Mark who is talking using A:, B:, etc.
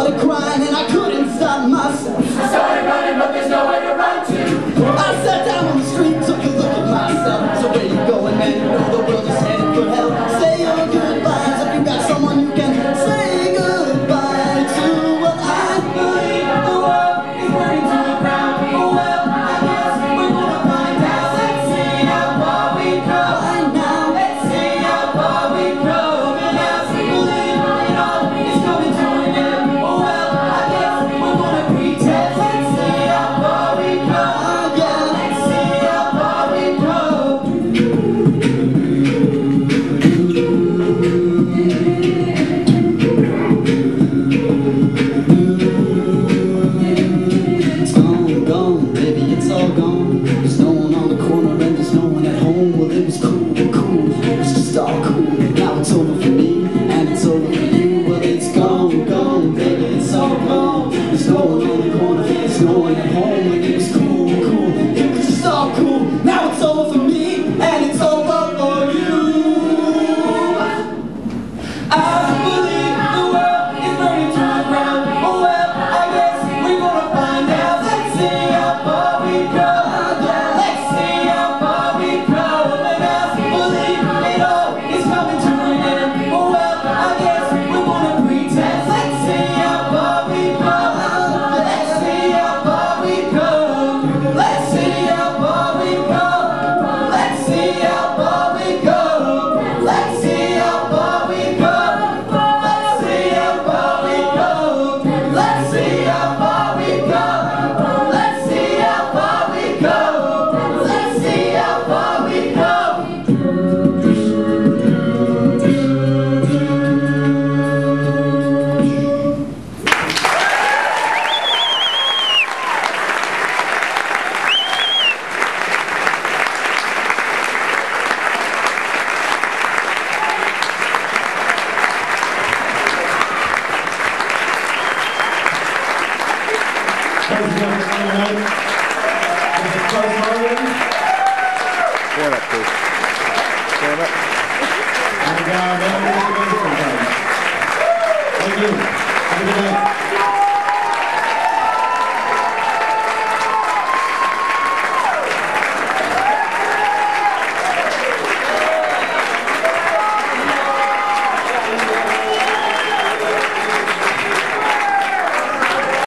A: started crying and I couldn't stop myself.
B: I started running, but there's nowhere to run to.
A: I sat down on the street, took a look at myself. So where you going, man? You know the world is headed for hell. Say your goodbyes if you got someone you can say goodbye to. Well, I believe the world is burning to the ground. Well, I guess we're gonna find out. Let's see how far we go. Right now, let's see how far we go. And as we believe it all is coming to an end. Well, I guess we're gonna pretend. Let's see how far we go. Yeah, let's see how far we go. It's gone, gone, baby, it's all gone. There's no one on the corner and there's no one at home. Well, it was cool, cool, it was just all cool. Now it's over for me and it's over for you. Well, it's gone, gone, baby, it's all gone. There's no one on the corner, there's no one at home. And it was cool, cool, it was just all cool. Now it's over for me and it's over for you. I believe the world is burning to the ground. Oh well, I guess we're gonna find out. Let's see how far we go. Let's see how far we go. And I believe it all is coming to an end. Oh well, I guess we're gonna pretend. Let's see how far we go. Let's see how far we go. Let's see how far we go. Let's see how far we go. Let's see how far we go. Let's see how far we go. Let's see how far we go. Let's see how far we go. Let's see how far we go.
C: Stand up, please. Stand up.
D: Thank you. Have a good night.